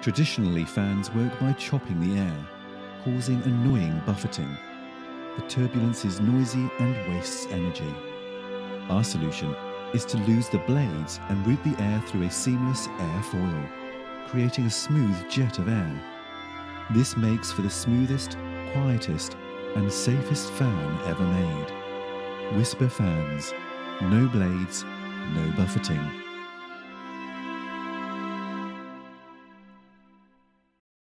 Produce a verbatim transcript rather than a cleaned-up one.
Traditionally, fans work by chopping the air, causing annoying buffeting. The turbulence is noisy and wastes energy. Our solution is to lose the blades and route the air through a seamless airfoil, creating a smooth jet of air. This makes for the smoothest, quietest, and safest fan ever made. Whisper fans, no blades, no buffeting.